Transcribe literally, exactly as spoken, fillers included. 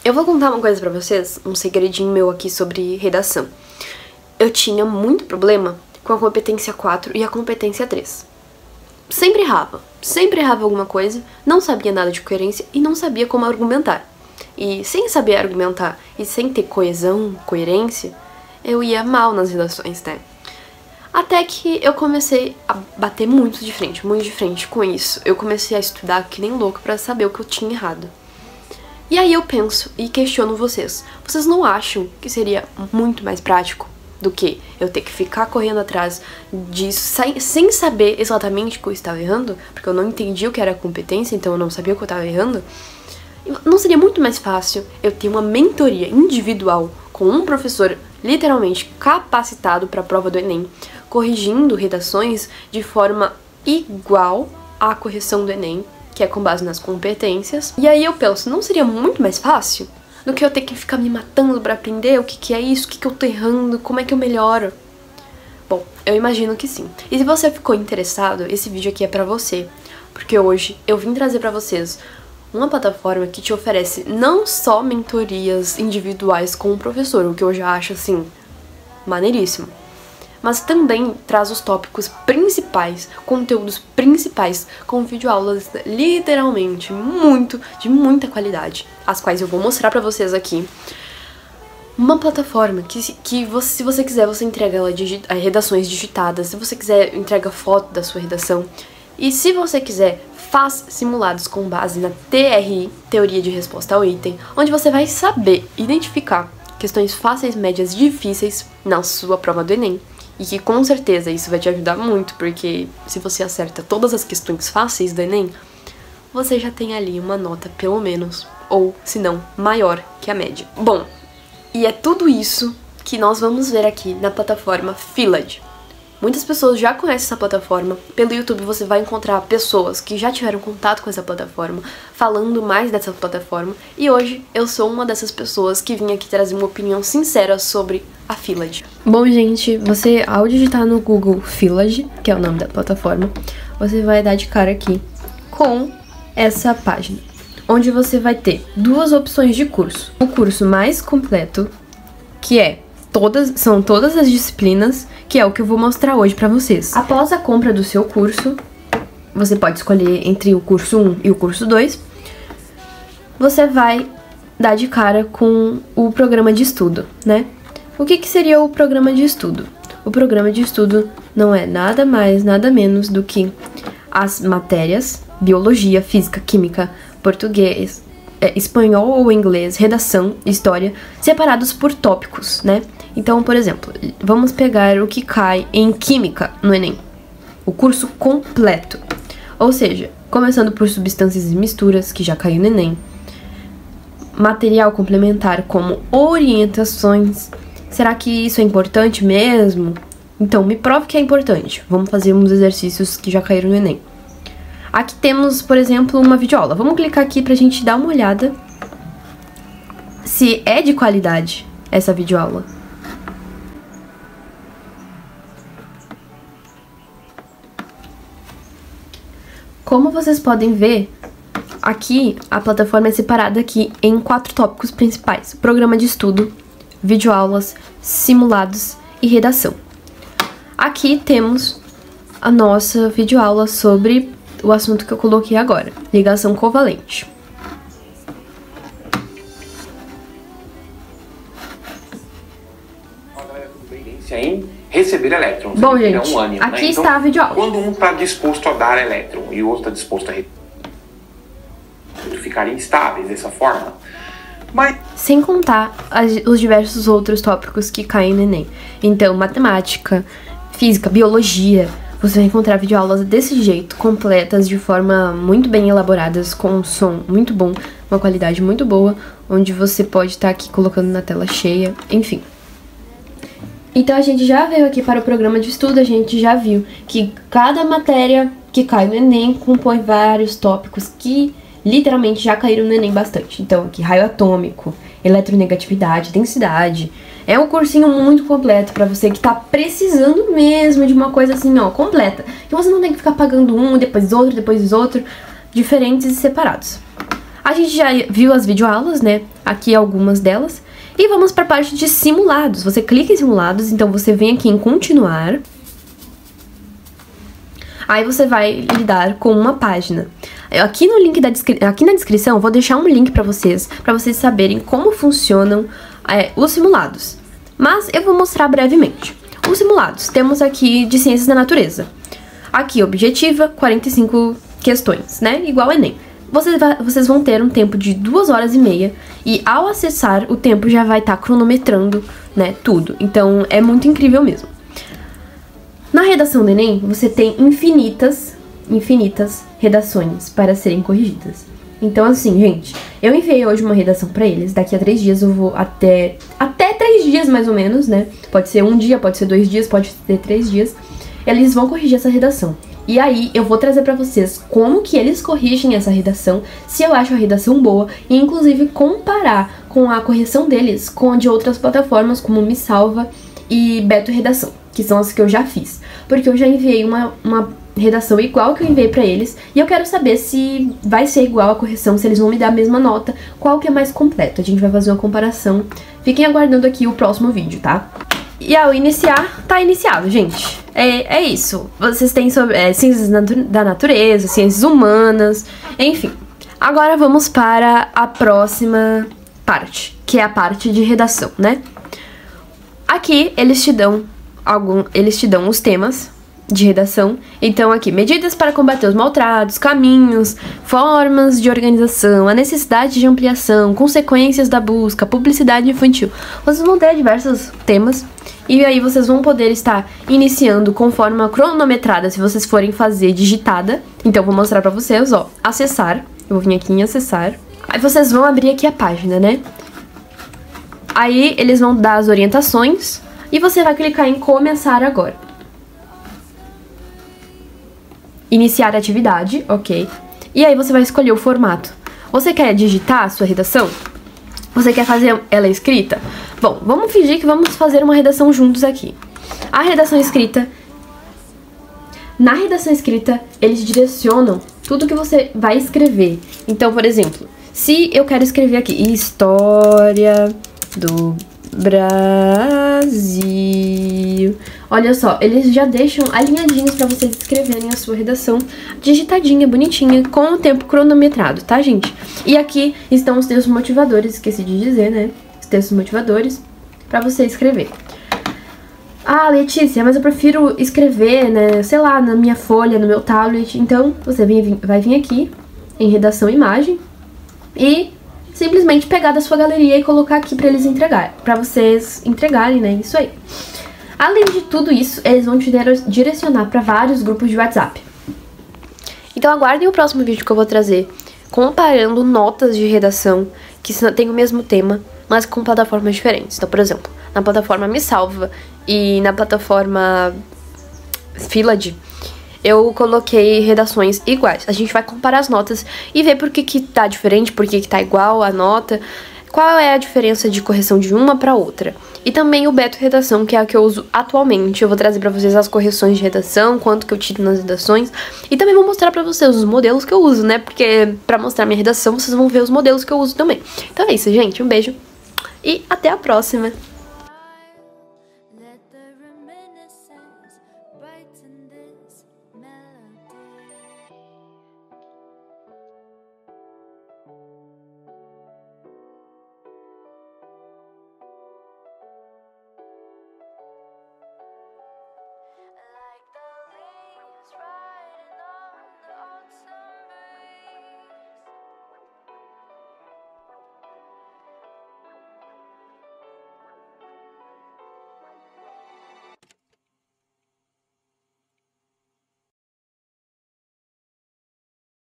Eu vou contar uma coisa pra vocês, um segredinho meu aqui sobre redação. Eu tinha muito problema com a competência quatro e a competência três. Sempre errava, sempre errava alguma coisa, não sabia nada de coerência e não sabia como argumentar. E sem saber argumentar e sem ter coesão, coerência, eu ia mal nas redações, né? Até que eu comecei a bater muito de frente, muito de frente com isso. Eu comecei a estudar que nem louco pra saber o que eu tinha errado. E aí eu penso e questiono vocês. Vocês não acham que seria muito mais prático do que eu ter que ficar correndo atrás disso sem, sem saber exatamente o que eu estava errando? Porque eu não entendi o que era competência, então eu não sabia o que eu estava errando. Não seria muito mais fácil eu ter uma mentoria individual com um professor literalmente capacitado para a prova do Enem, corrigindo redações de forma igual à correção do Enem, que é com base nas competências. E aí eu penso, não seria muito mais fácil do que eu ter que ficar me matando pra aprender o que que é isso, o que que eu tô errando, como é que eu melhoro? Bom, eu imagino que sim. E se você ficou interessado, esse vídeo aqui é pra você, porque hoje eu vim trazer pra vocês uma plataforma que te oferece não só mentorias individuais com o professor, o que eu já acho, assim, maneiríssimo, mas também traz os tópicos principais, conteúdos principais, com videoaulas literalmente muito, de muita qualidade, as quais eu vou mostrar pra vocês aqui. Uma plataforma que, que você, se você quiser, você entrega ela digi redações digitadas, se você quiser, entrega foto da sua redação, e se você quiser, faz simulados com base na T R I, Teoria de Resposta ao Item, onde você vai saber identificar questões fáceis, médias, difíceis na sua prova do Enem. E que com certeza isso vai te ajudar muito, porque se você acerta todas as questões fáceis do Enem, você já tem ali uma nota pelo menos, ou se não, maior que a média. Bom, e é tudo isso que nós vamos ver aqui na plataforma Philad. Muitas pessoas já conhecem essa plataforma. Pelo YouTube você vai encontrar pessoas que já tiveram contato com essa plataforma, falando mais dessa plataforma. E hoje eu sou uma dessas pessoas que vim aqui trazer uma opinião sincera sobre a Philad. Bom, gente, você ao digitar no Google Philad, que é o nome da plataforma, você vai dar de cara aqui com essa página, onde você vai ter duas opções de curso. O curso mais completo, que é Todas, são todas as disciplinas, que é o que eu vou mostrar hoje pra vocês. Após a compra do seu curso, você pode escolher entre o curso um e o curso dois, você vai dar de cara com o programa de estudo, né? O que que seria o programa de estudo? O programa de estudo não é nada mais, nada menos do que as matérias biologia, física, química, português, é, espanhol ou inglês, redação, história, separados por tópicos, né? Então, por exemplo, vamos pegar o que cai em química no Enem, o curso completo, ou seja, começando por substâncias e misturas, que já caiu no Enem, material complementar como orientações. Será que isso é importante mesmo? Então, me prove que é importante. Vamos fazer uns exercícios que já caíram no Enem. Aqui temos, por exemplo, uma videoaula. Vamos clicar aqui pra gente dar uma olhada se é de qualidade essa videoaula. Como vocês podem ver, aqui a plataforma é separada aqui em quatro tópicos principais: programa de estudo, videoaulas, simulados e redação. Aqui temos a nossa videoaula sobre o assunto que eu coloquei agora, ligação covalente. Olá, galera, tudo bem? Em receber elétrons. Bom, gente, um ânion, aqui né? está então, a videoaula. Quando um está disposto a dar elétron e o outro está disposto a ficarem instáveis dessa forma, mas... Sem contar as, os diversos outros tópicos que caem no Enem. Então, matemática, física, biologia, você vai encontrar videoaulas desse jeito, completas, de forma muito bem elaboradas, com um som muito bom, uma qualidade muito boa, onde você pode estar aqui colocando na tela cheia, enfim. Então a gente já veio aqui para o programa de estudo, a gente já viu que cada matéria que cai no Enem compõe vários tópicos que literalmente já caíram no Enem bastante. Então aqui raio atômico, eletronegatividade, densidade. É um cursinho muito completo para você que tá precisando mesmo de uma coisa assim, ó, completa. Que você não tem que ficar pagando um, depois outro, depois outro, diferentes e separados. A gente já viu as videoaulas, né? Aqui algumas delas. E vamos para a parte de simulados. Você clica em simulados, então você vem aqui em continuar. Aí você vai lidar com uma página. Aqui, no link da descri... Aqui na descrição eu vou deixar um link para vocês, para vocês saberem como funcionam é, os simulados. Mas eu vou mostrar brevemente. Os simulados, temos aqui de ciências da natureza. Aqui, objetiva, quarenta e cinco questões, né? Igual Enem. Vocês, vai, vocês vão ter um tempo de duas horas e meia e ao acessar o tempo já vai estar tá cronometrando, né, tudo. Então é muito incrível mesmo. Na redação do Enem, você tem infinitas, infinitas redações para serem corrigidas. Então assim, gente, eu enviei hoje uma redação pra eles, daqui a três dias eu vou até, até três dias mais ou menos, né? Pode ser um dia, pode ser dois dias, pode ser três dias. Eles vão corrigir essa redação. E aí eu vou trazer pra vocês como que eles corrigem essa redação, se eu acho a redação boa, e inclusive comparar com a correção deles com a de outras plataformas como Me Salva e Beto Redação, que são as que eu já fiz. Porque eu já enviei uma, uma redação igual que eu enviei pra eles, e eu quero saber se vai ser igual a correção, se eles vão me dar a mesma nota, qual que é mais completo. A gente vai fazer uma comparação. Fiquem aguardando aqui o próximo vídeo, tá? E ao iniciar, tá iniciado, gente. É, é isso. Vocês têm sobre é, ciências da natureza, ciências humanas, enfim. Agora vamos para a próxima parte, que é a parte de redação, né? Aqui eles te dão algum, eles te dão os temas de redação. Então aqui, medidas para combater os maltratos, caminhos, formas de organização, a necessidade de ampliação, consequências da busca, publicidade infantil. Vocês vão ter diversos temas e aí vocês vão poder estar iniciando com forma cronometrada se vocês forem fazer digitada. Então vou mostrar pra vocês, ó, acessar. Eu vou vir aqui em acessar. Aí vocês vão abrir aqui a página, né? Aí eles vão dar as orientações e você vai clicar em começar agora. Iniciar a atividade, ok. E aí você vai escolher o formato. Você quer digitar a sua redação? Você quer fazer ela escrita? Bom, vamos fingir que vamos fazer uma redação juntos aqui. A redação escrita... Na redação escrita, eles direcionam tudo que você vai escrever. Então, por exemplo, se eu quero escrever aqui História do Brasil... Olha só, eles já deixam alinhadinhos pra vocês escreverem a sua redação digitadinha, bonitinha, com o tempo cronometrado, tá, gente? E aqui estão os textos motivadores, esqueci de dizer, né? Os textos motivadores pra você escrever. Ah, Letícia, mas eu prefiro escrever, né, sei lá, na minha folha, no meu tablet. Então, você vem, vai vir aqui em redação imagem e simplesmente pegar da sua galeria e colocar aqui pra eles entregar, pra vocês entregarem, né, isso aí. Além de tudo isso, eles vão te direcionar para vários grupos de WhatsApp. Então aguardem o próximo vídeo que eu vou trazer, comparando notas de redação que têm o mesmo tema, mas com plataformas diferentes. Então, por exemplo, na plataforma Me Salva e na plataforma Philad, eu coloquei redações iguais. A gente vai comparar as notas e ver por que que tá diferente, por que que tá igual a nota, qual é a diferença de correção de uma para outra. E também o Beto Redação, que é a que eu uso atualmente. Eu vou trazer pra vocês as correções de redação, quanto que eu tiro nas redações. E também vou mostrar pra vocês os modelos que eu uso, né? Porque pra mostrar minha redação, vocês vão ver os modelos que eu uso também. Então é isso, gente. Um beijo. E até a próxima.